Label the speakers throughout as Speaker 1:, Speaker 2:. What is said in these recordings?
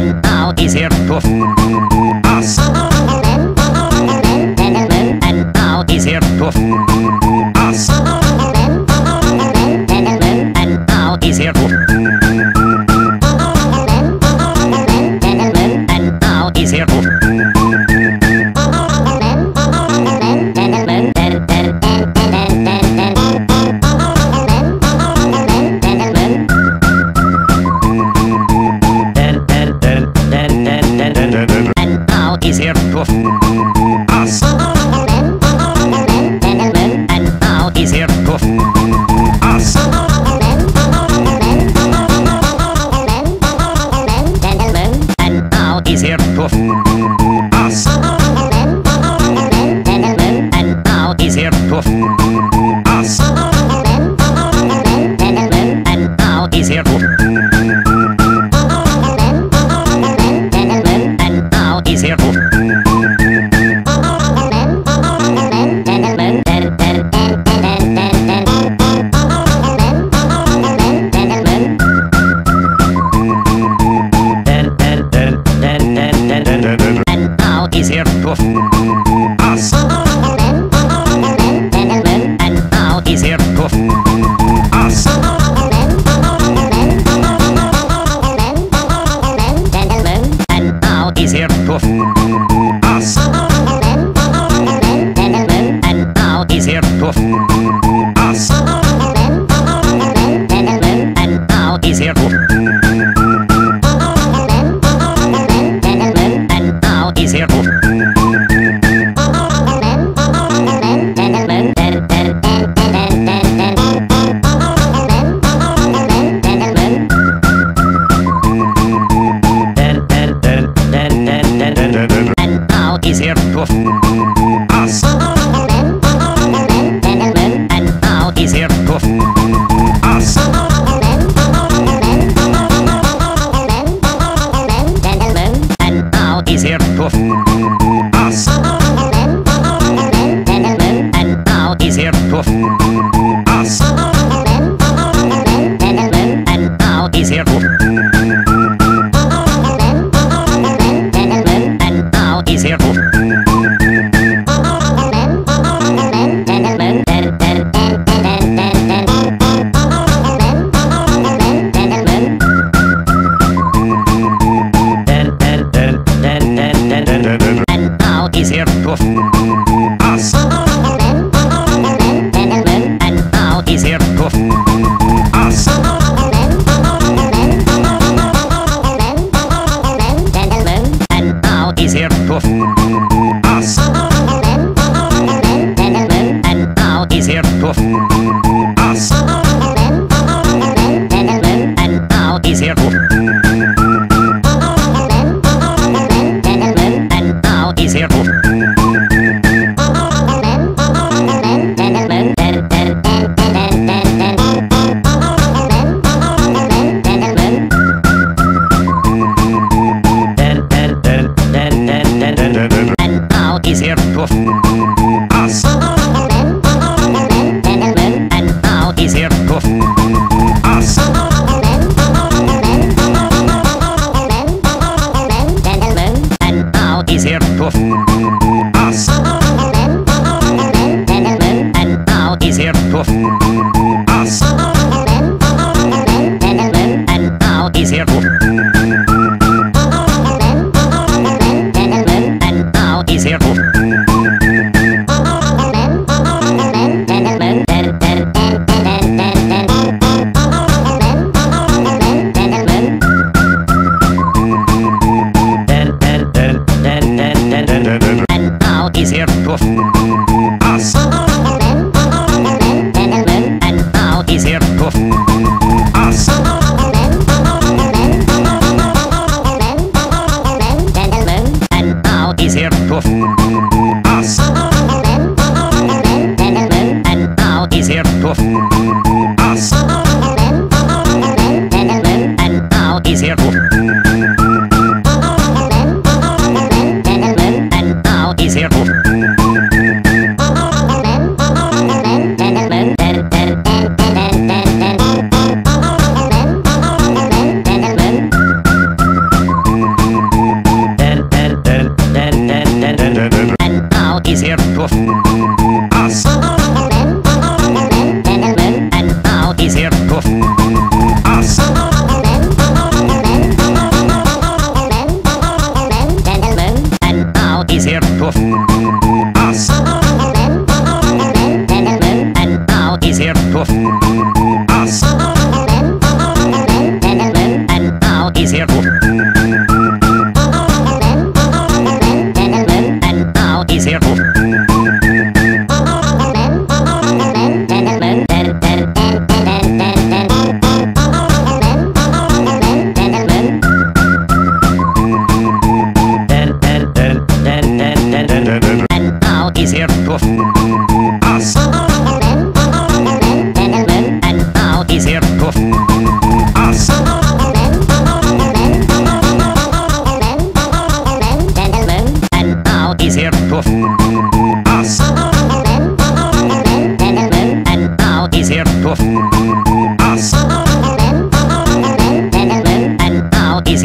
Speaker 1: and now he's here to us. And now he's here to us. And now he's here to and now he's here to and now he's here to us. And now he's here to us. And now he's here to us. And now he's here to us. And now he's here to and now he's here to and now he's here to us. And now he's here to us. And now he's here to us. And now he's here to us. And now he's here to and now he's here to and now he's here to us. And now he's here to us. And now he's here to us. And now he's here to us. And now he's here to and now he's here to and now he's here to us. And now he's here to us. And now he's here to us. And now he's here to us. And now he's here to and now he's here to and now he's here to us. And now he's here to us. And now he's here to us. And now he's here to us. And now he's here to and now he's here to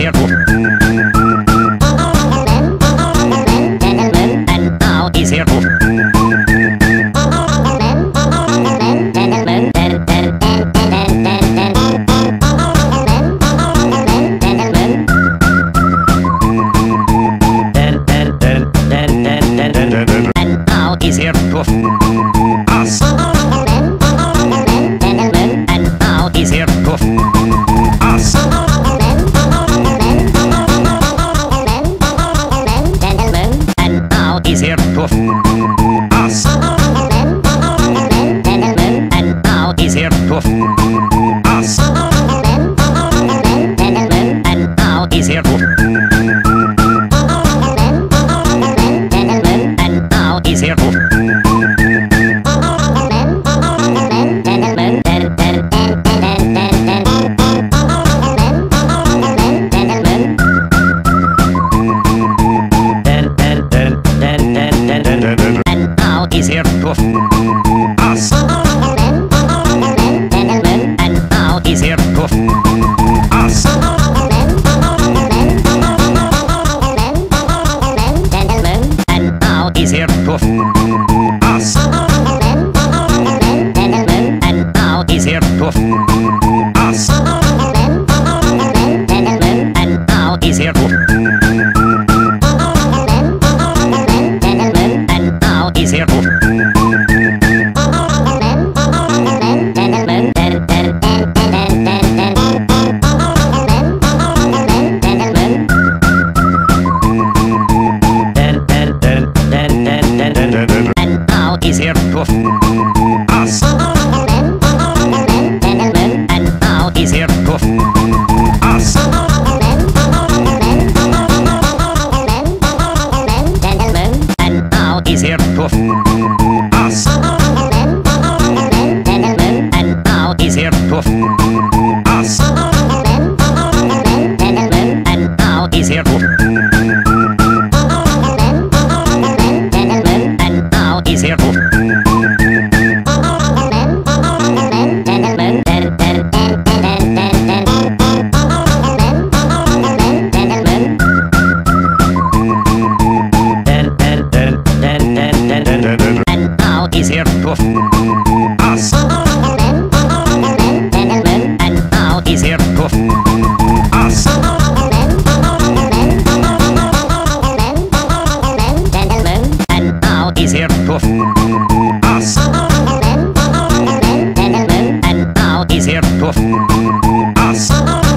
Speaker 1: here to and now he's here to and now he's here to us and now he's here to us and now he's here to us and now he's here to us and now he's here to and now he's here to and now he's here to us and now he's here to us and now he's here to us and now he's here to us and now he's here to and now he's here to and now he's here to us and now he's here to us and now he's here to us and now he's here to us and now he's here to and now he's here to and now he's here to us and now he's here to us and now he's here to us and now he's here to us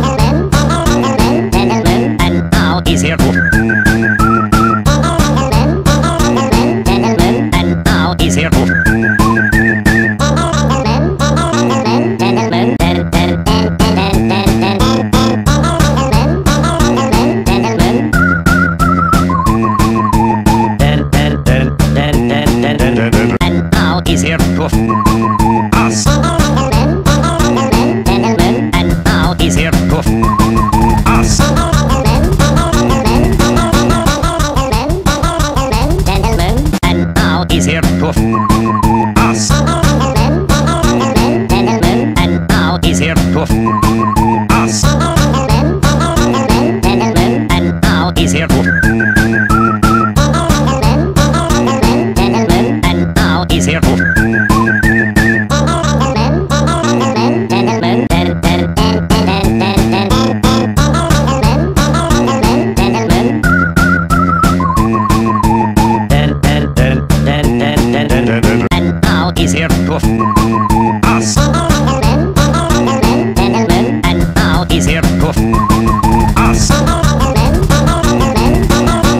Speaker 1: and now he's here to and now he's here to and now he's here to us and now he's here to us and now he's here to us and now he's here to us and now he's here to and now he's here to and now he's here to us and now he's here to us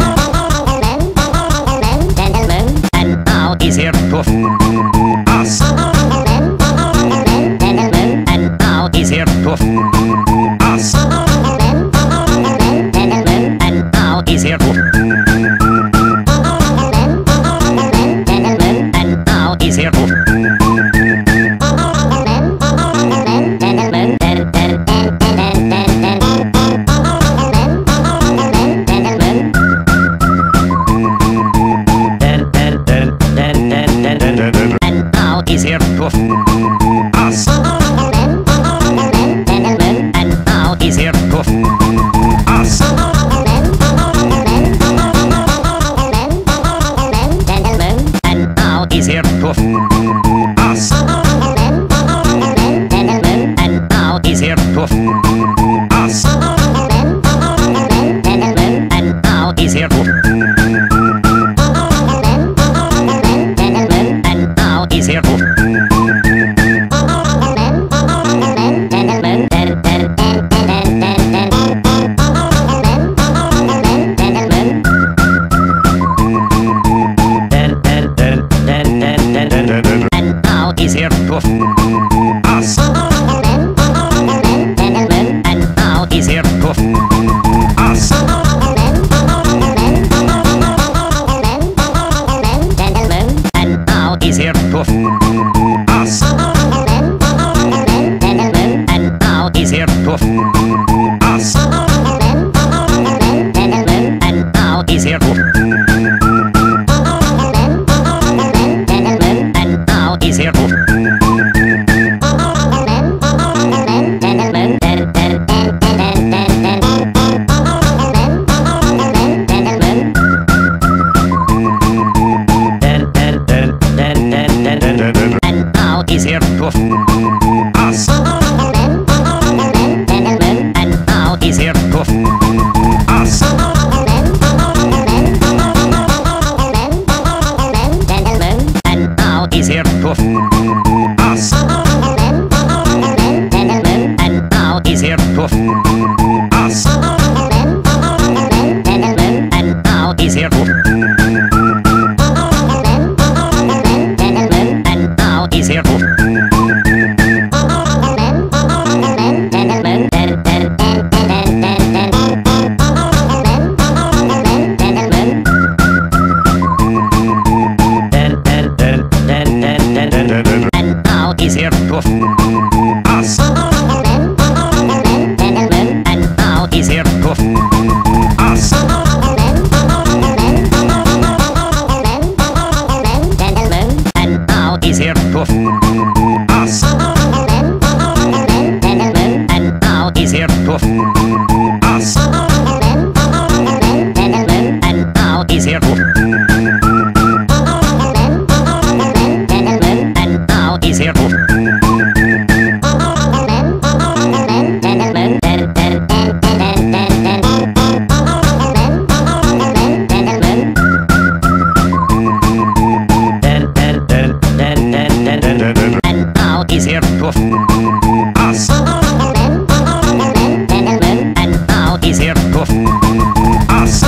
Speaker 1: Us.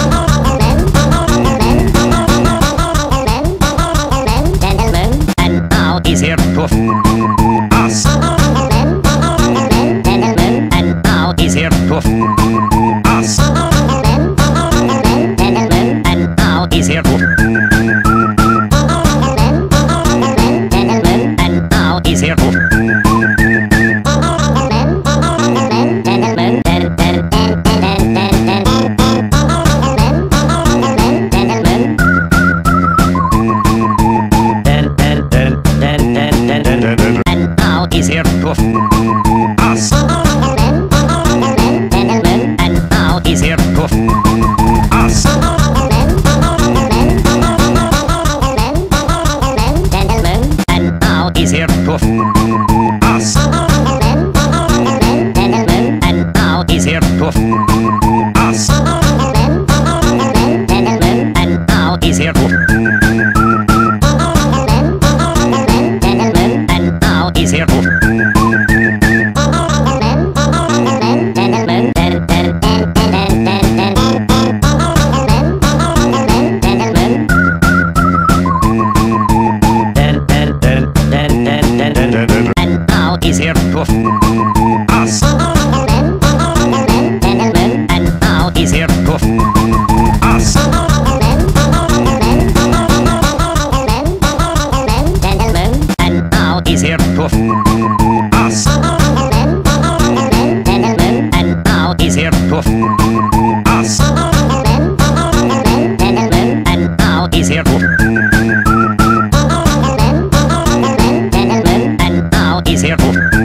Speaker 1: And now is here to us. And now is here to us. And now is here to and now is here to and now is here to us. And now is here to us. And now is here to us. And now is here to us. And now is here to and now is here to and now is here to us. And now is here to us. And now is here to us. And now is here to us. And now is here to and now is here to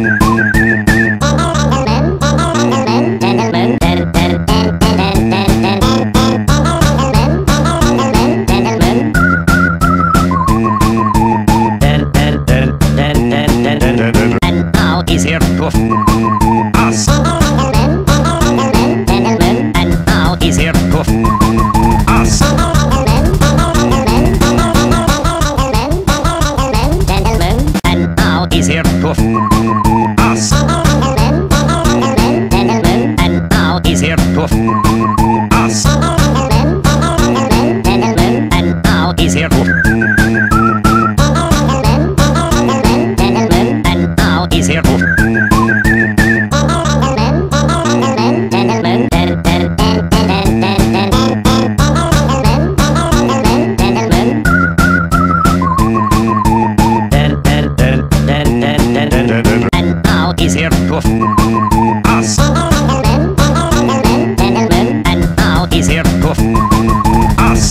Speaker 1: and now is here to us. And now is here to us. And now is here to us. And now is here to us. And now is here to and now is here to and now is here to us. And now is here to us.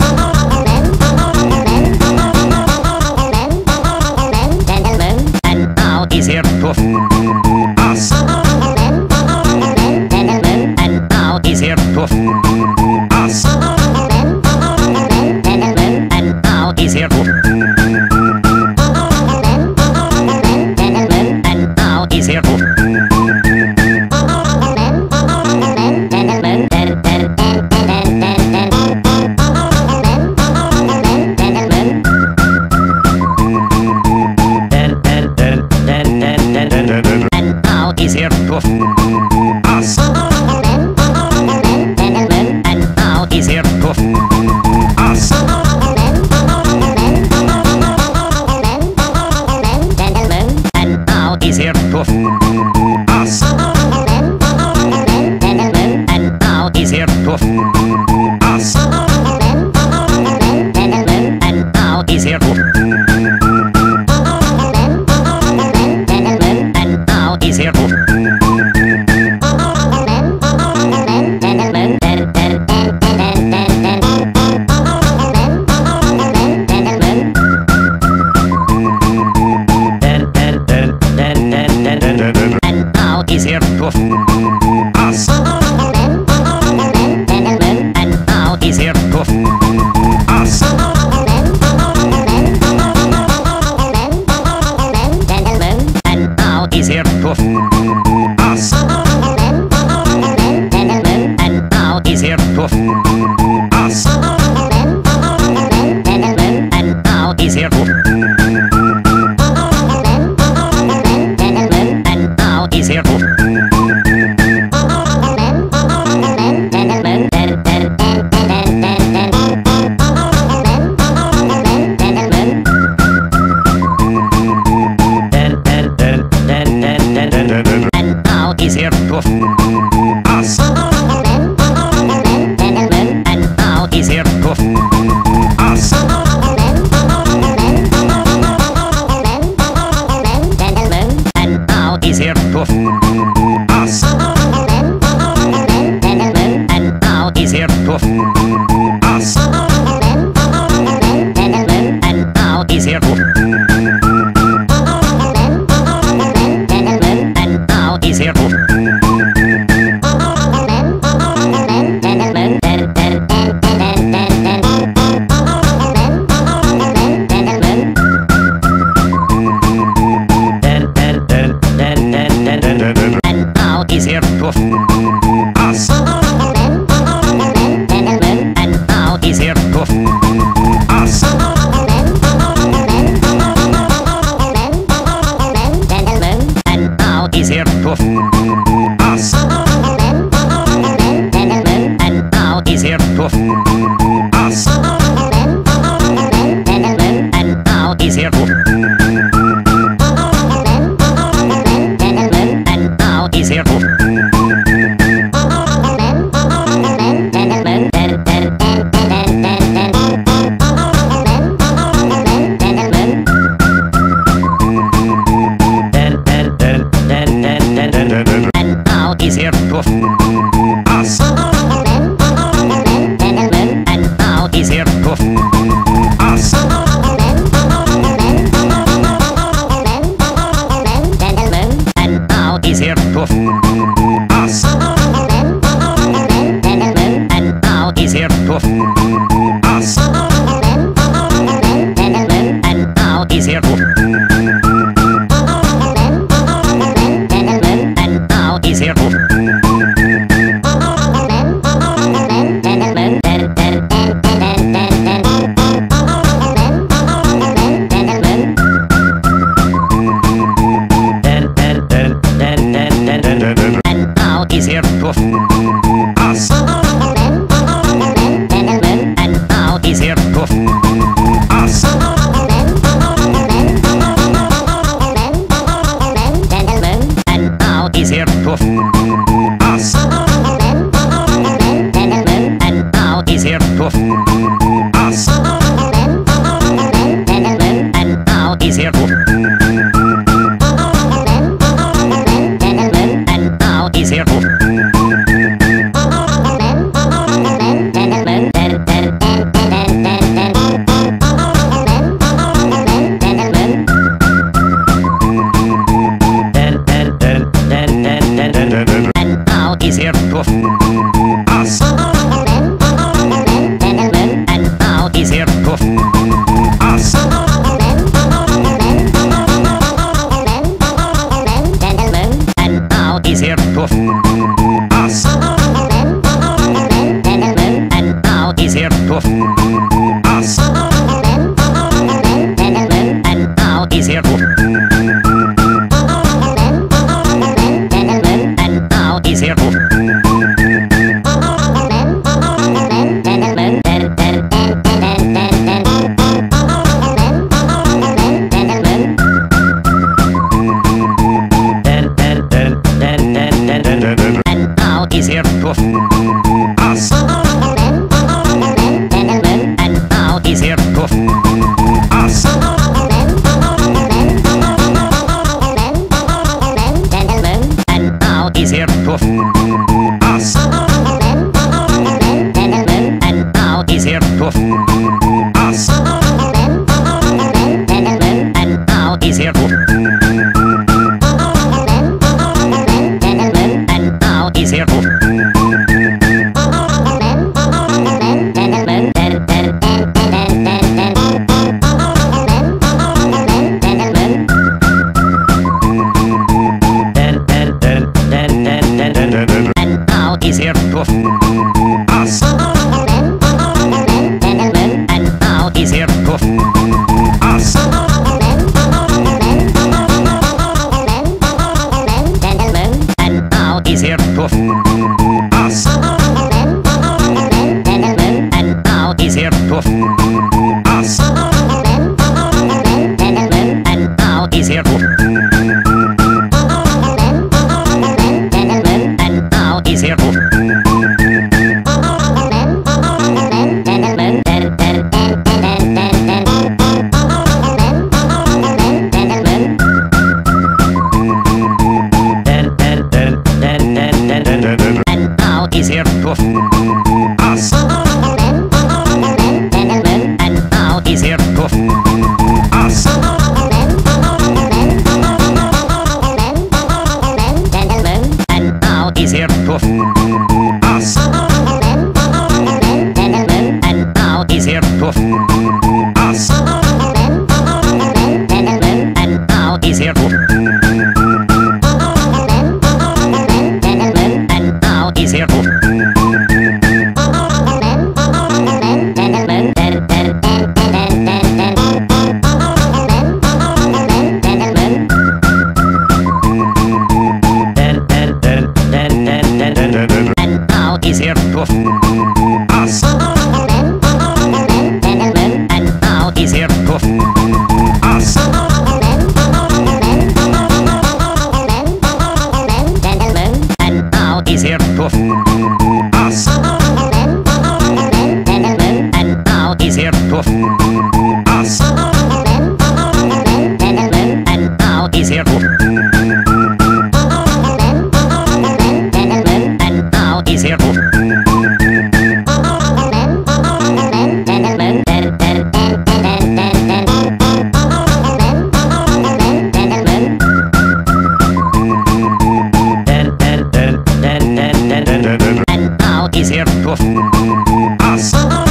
Speaker 1: And now is here to us. And now is here to us. And now is here to and now is here to and now is here to us. And now is here to us. And now is here to us. And now is here to us. And now is here to and now is here to and now is here to us. us. And now he's here to. And now he's here to. And now he's here to us. And now he's here to us. And now he's here to us. And now he's here to us. And now he's here to. And now he's here to. And now he's here to us. And now he's here to us. And now he's here to us. And now he's here to us. And now he's here to. And now he's here to. And now he's here to us. And now he's here to us. And now he's here to us. And now he's here to us. And now he's here to. And now he's here to. And now he's here to us. And now he's here to us. And now he's here to us. And now he's here to us. And now he's here to. And now he's here to. And now he's here to us. And now he's here to us. And now he's here to us. And now he's here to us. And now he's here to. And now he's here to. And now he's here to us. to us. And now he's here to. And now he's here to. And now he's here to us. And now he's here to us. And now he's here to us. And now he's here to us. And now he's here to. And now he's here to. And now he's here to us.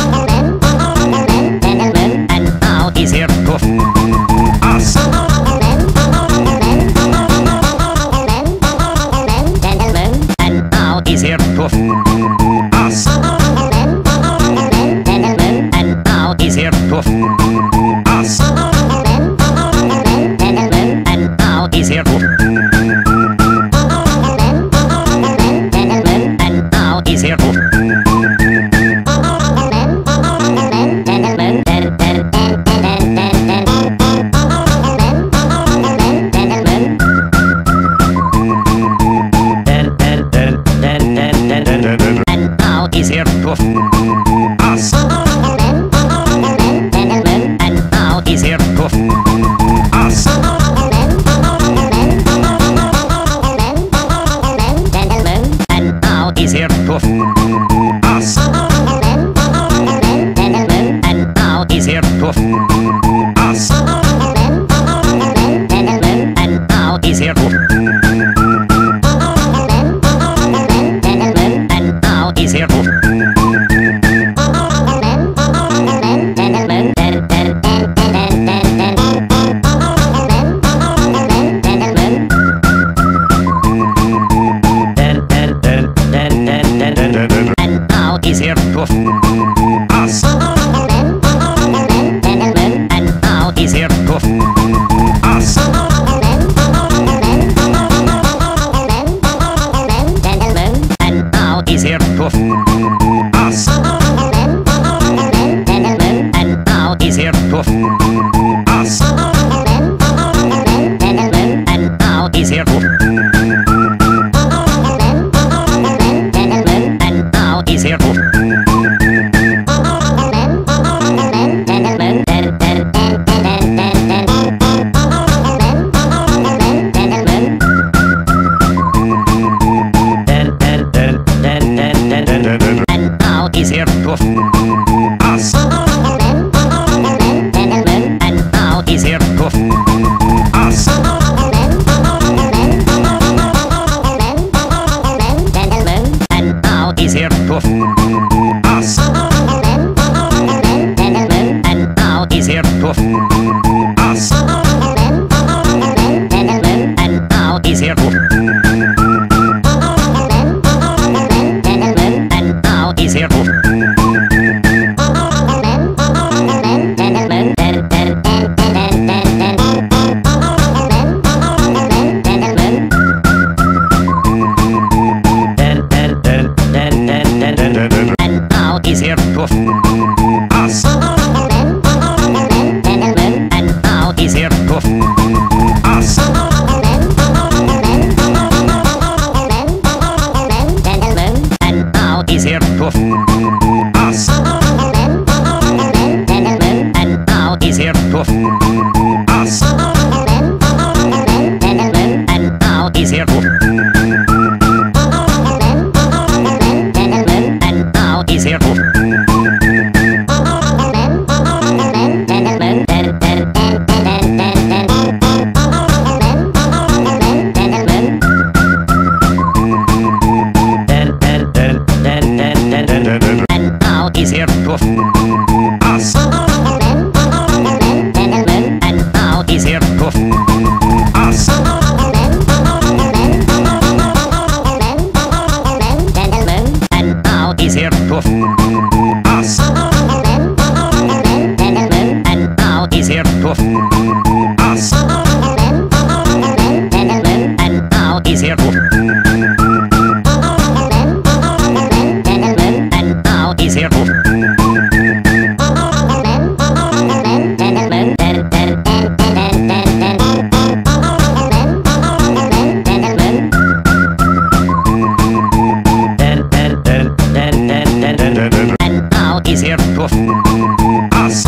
Speaker 1: And now he's here to us. And now he's here to us. And now he's here to us. And now he's here to. And now he's here to. And now he's here to us. And now he's here to us. And now he's here to us. And now he's here to us. And now he's here to. And now he's here to. And now he's here to us. And now he's here to us. And now he's here to us. And now he's here to us. And now he's here to. And now he's here to. And now he's here to us. And now he's here to us. And now he's here to us. And now he's here to us. And now he's here to. And now he's here to. And now he's here to us. And now he's here to us. And now he's here to us. And now he's here to us. And now he's here to. And now he's here to. And now he's here to us. And now he's here to us. And now he's here to us. And now he's here to us. And now he's here to and now he's here to and now he's here to us.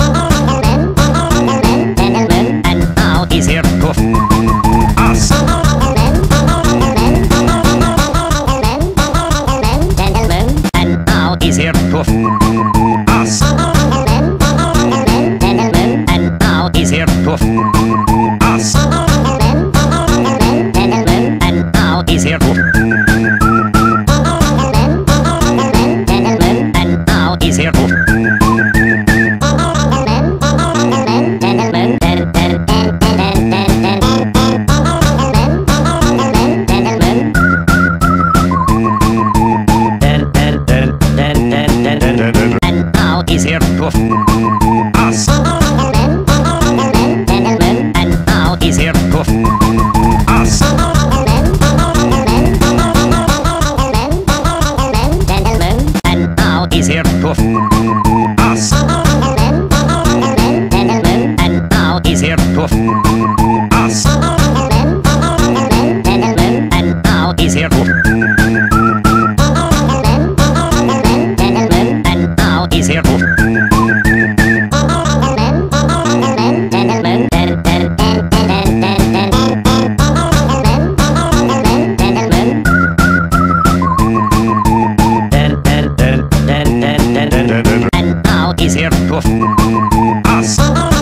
Speaker 1: And now he's here to us. And now he's here to us. And now he's here to us. And now he's here to and now he's here to and now he's here to us. And now he's here to us. And now he's here to us. And now he's here to us. And now he's here to and now he's here to and now he's here to us.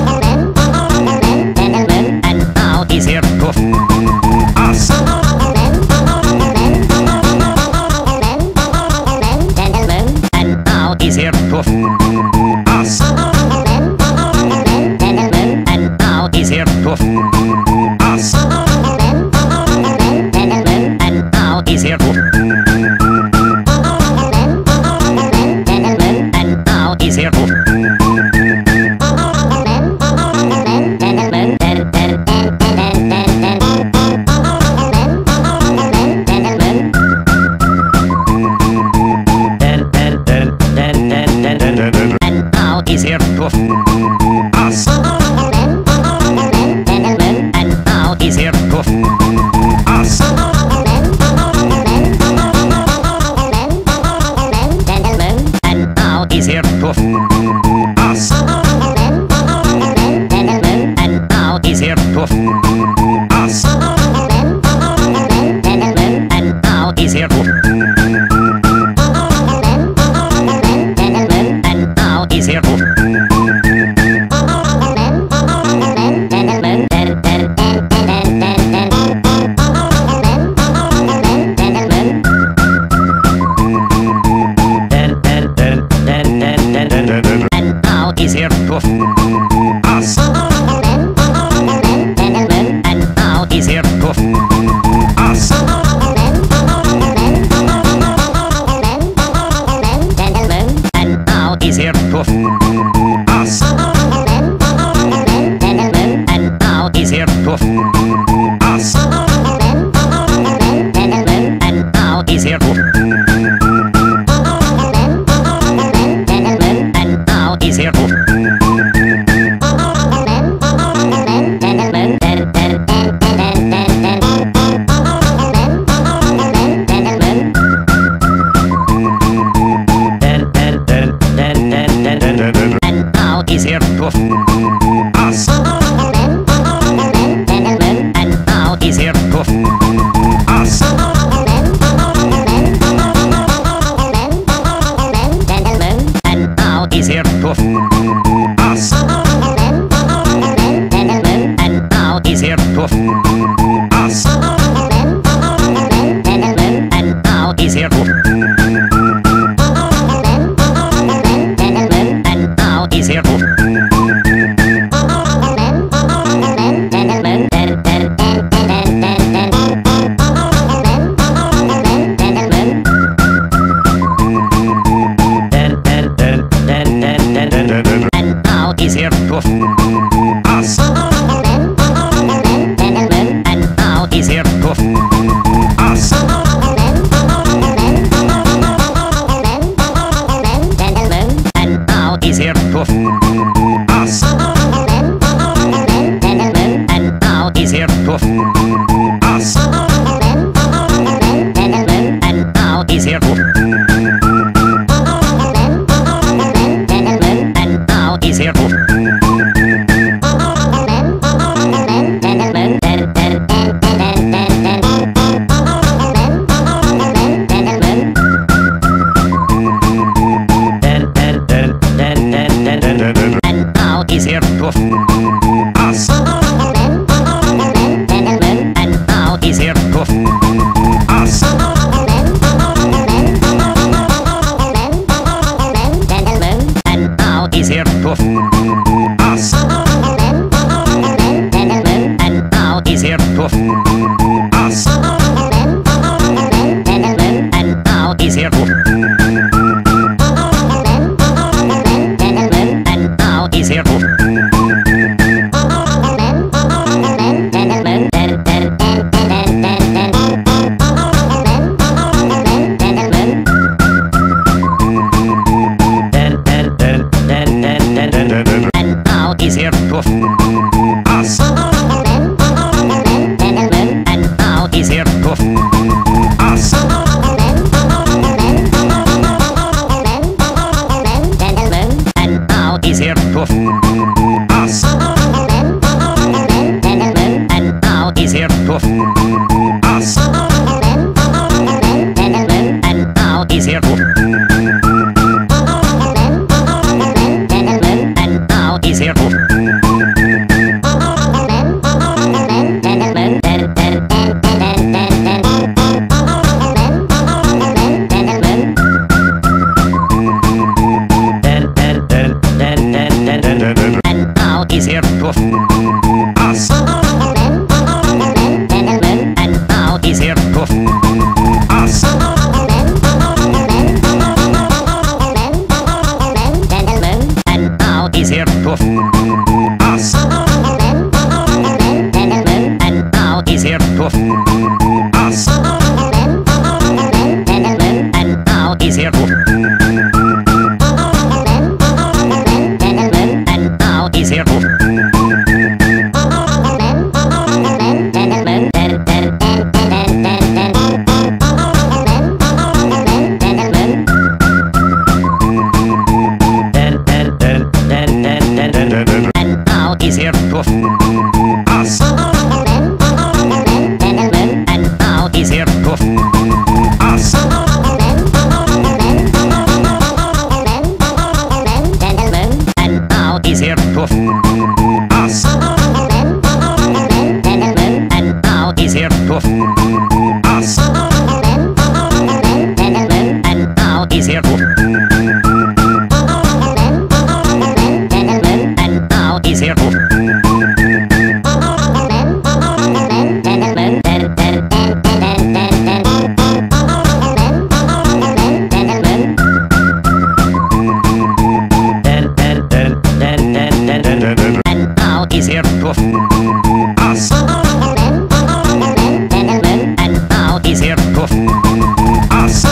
Speaker 1: And now he's here to us. And now he's here to us. And now he's here to us. And now he's here to and now he's here to and now he's here to us. And now he's here to us. And now he's here to us. And now he's here to us. And now he's here to and now he's here to and now he's here to us. And now he's here to us. And now he's here to us. And now he's here to us. And now he's here to and now he's here to and is here to us. And now is here to us. And now is here to. And now is here to. And now is here to us. And now is here to us. And now is here to us. And now is here to us. And now is here to. And now is here to. And now is here to us. And now is here to us. And now is here to us. And now is here to us. And now is here to. And now is here to. And now is here to us. And now is here to us. And now is here to us. And now is here to us. And now is here to. And now is here to. And now is here to us. And now is here to us.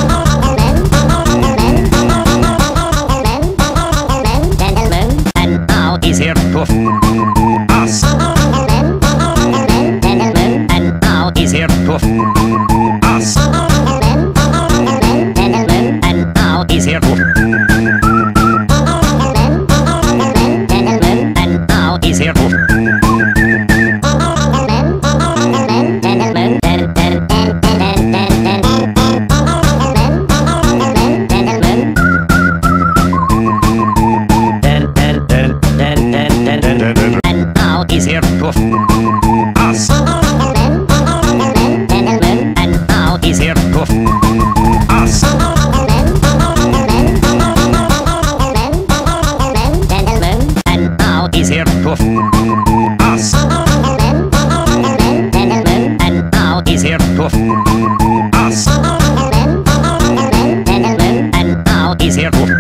Speaker 1: And now is here to us. And now is here to us. And now is here to. And now is here to. And now is here to us. And now is here to us. And now is here to us. And now is here to us. And now is here to.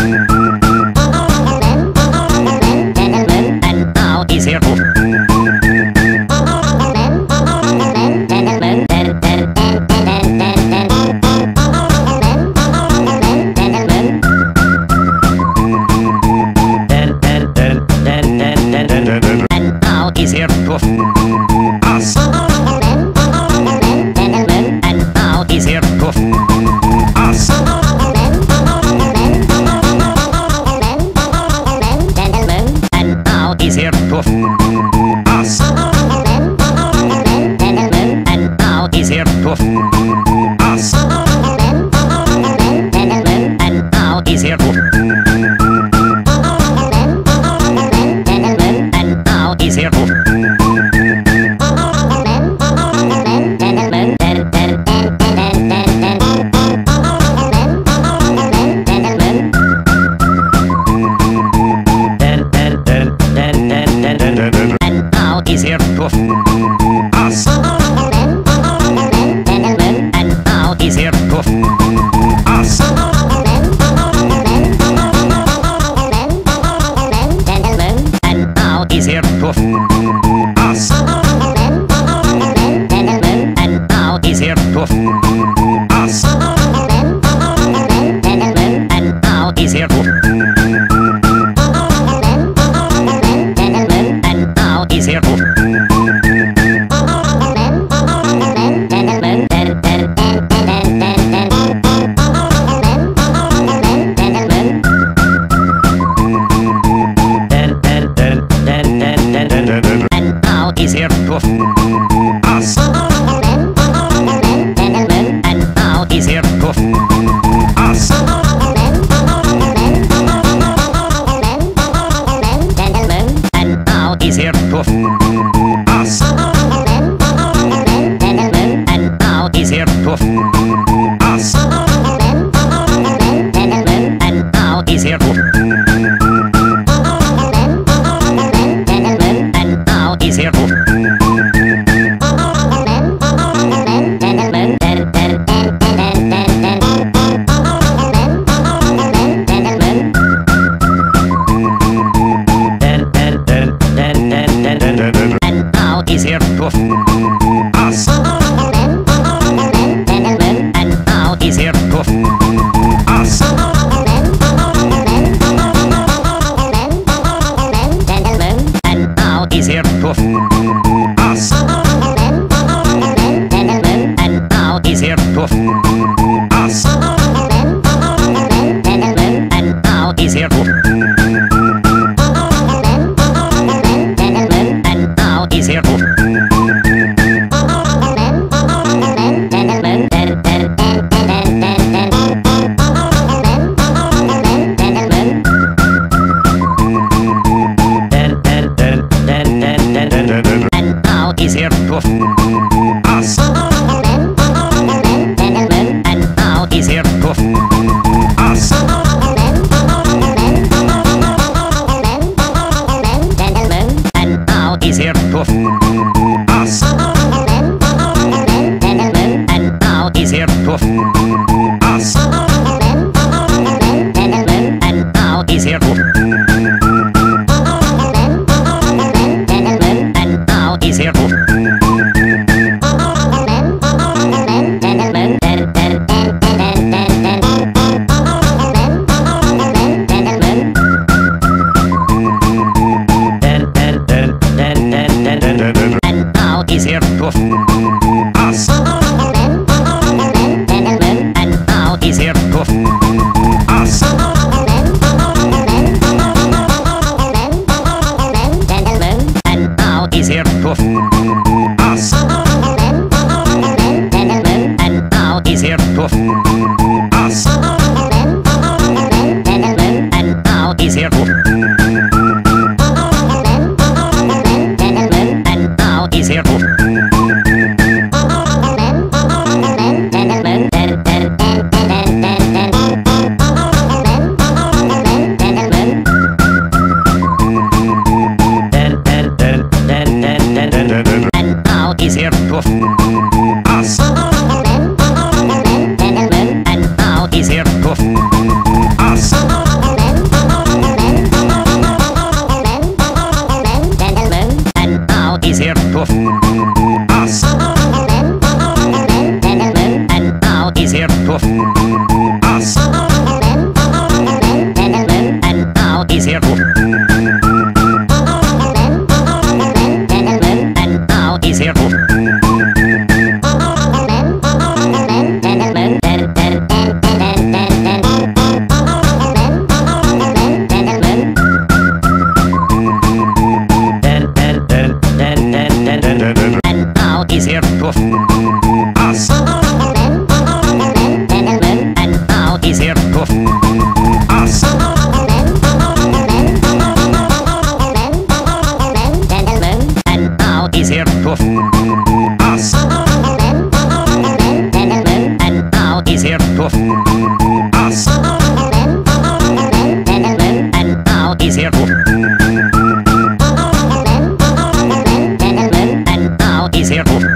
Speaker 1: And now is here to. And is here to and now is here to us. And now is here to us. And now is here to us. And now is here to us. And now is here to and now is here to and now is here to us. And now is here to us. And now is here to us. And now is here to us. And now is here to and now is here to and now is here to us. And now is here to us. And now is here to us. And now is here to us. And now is here to and now is here to and now is here to us. And now is here to us. And now is here to us. And now is here to us. And now is here to and now is here to and now is here to us. And now is here to us. And now is here to us. And now is here to us. And now is here to and now is here to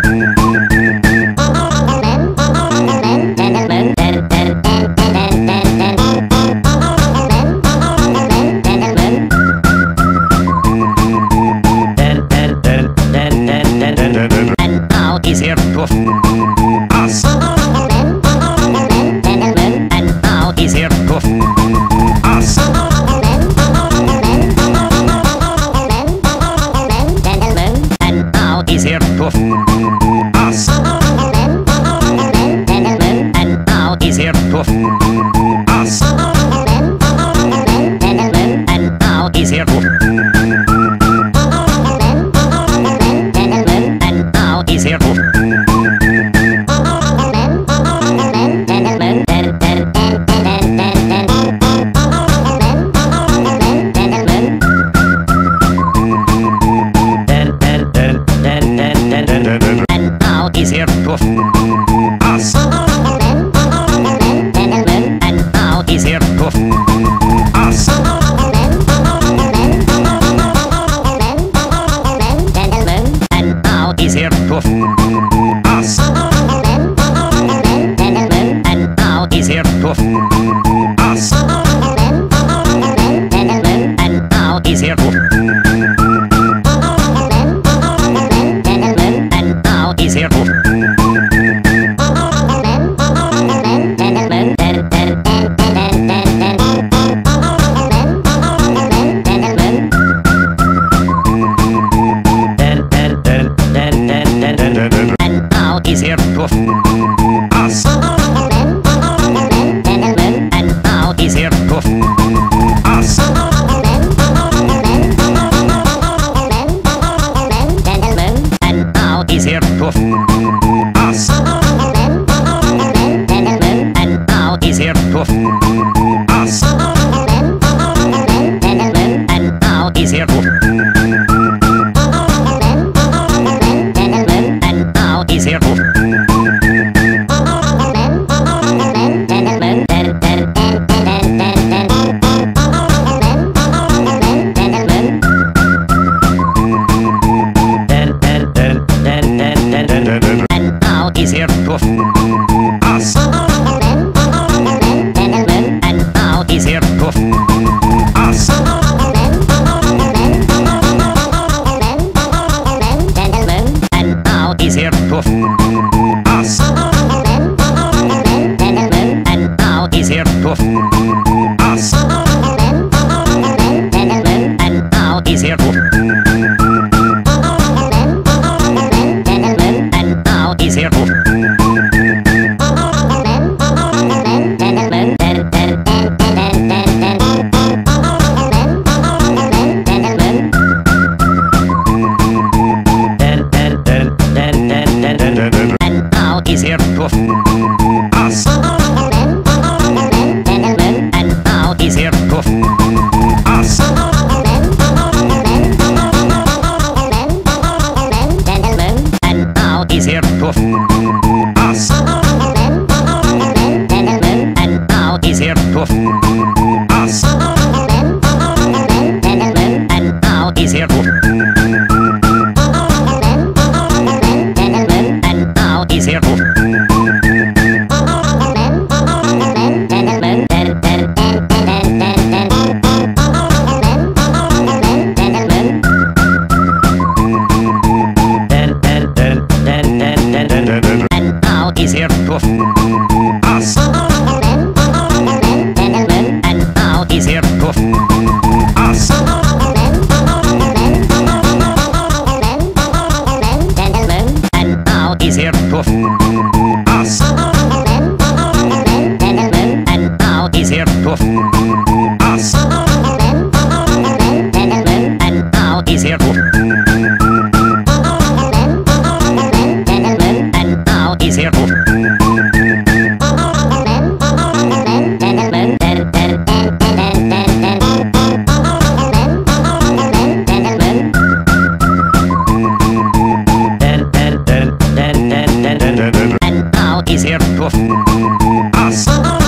Speaker 1: and now is here to us. And now is here to us. And now is here to us. And now is here to us. And now is here to and now is here to and now is here to us. And now is here to us. here to and now he's here to and now he's here to us and now he's here to us and now he's here to us and now he's here to us and now he's here to and now he's here to and now he's here to us and now he's here to us and now he's here to us and now he's here to us and now he's here to and now he's here to and now he's here to us and now he's here to us and now he's here to us and now he's here to us and now he's here to and now he's here to and now he's here to us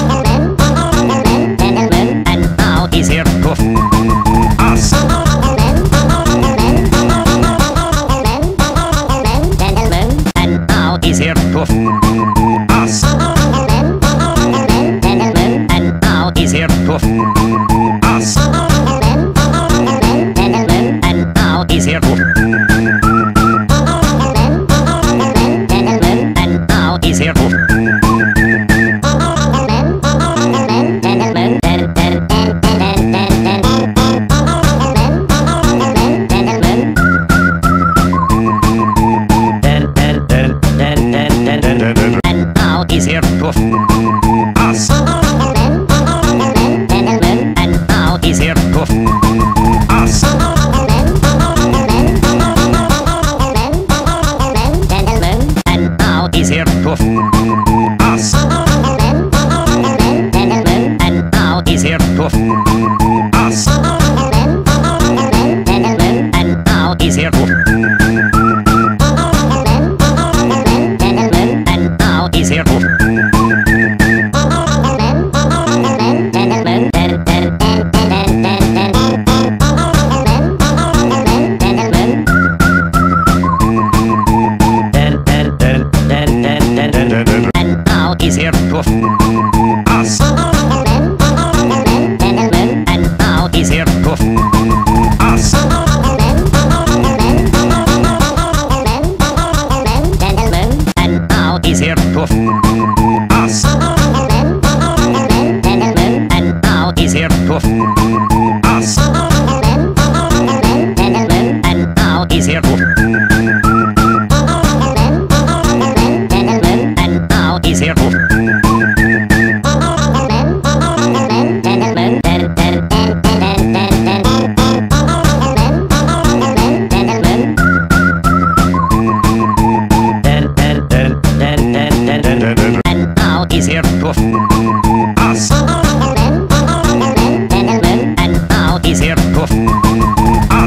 Speaker 1: and now he's here to us and now he's here to us and now he's here to us and now he's here to and now he's here to and now he's here to us and now he's here to us and now he's here to us and now he's here to us and now he's here to and now he's here to and now he's here to us and now he's here to us and now he's here to us and now he's here to us and now he's here to and now he's here to and now he's here to us and now he's here to us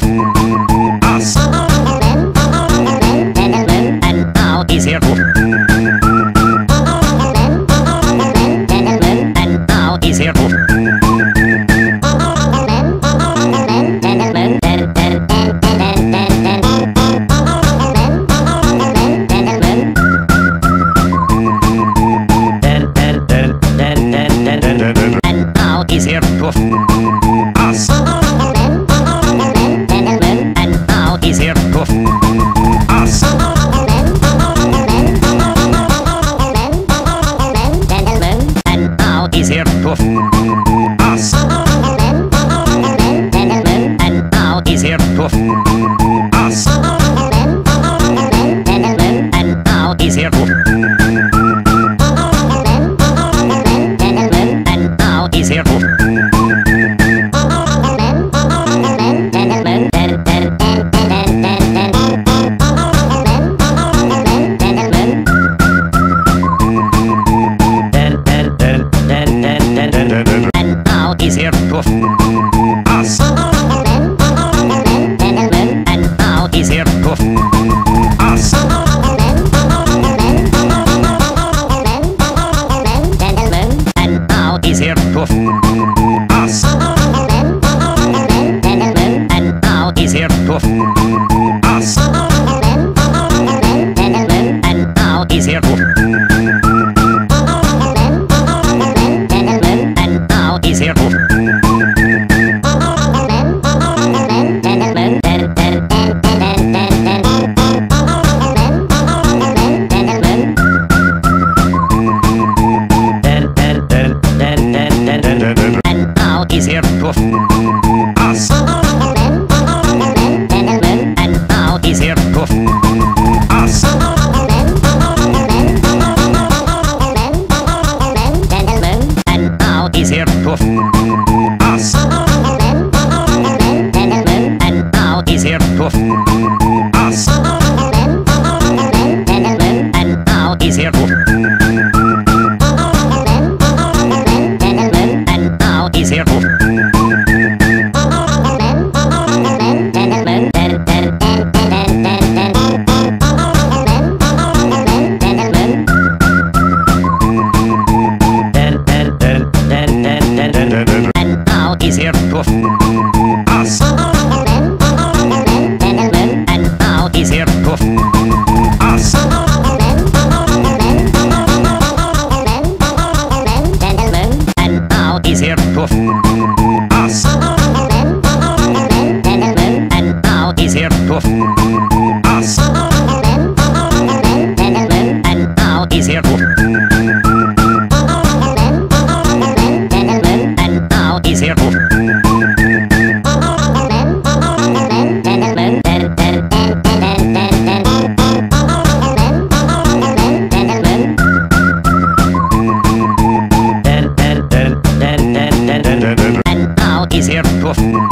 Speaker 1: Us. And now he's here to. And now he's here to. And now he's here to. Us. And now he's here to. Us. And now he's here to. Us. And now he's here to. Us. And now he's here to. And now he's here to. And now he's here to. Us. And now he's here to. Us. And now he's here to. Us. And now he's here to. Us. And now he's here to. And now he's here to. And now he's here to. Us. And now he's here to. Us. And now he's here to. Us. And now he's here to. Us. And now he's here to. And now he's here to. And now he's here to. Us. And now he's here to. Us. And now he's here to. Us. And now he's here to. Us. And now he's here to. And now he's here to. And now he's here to.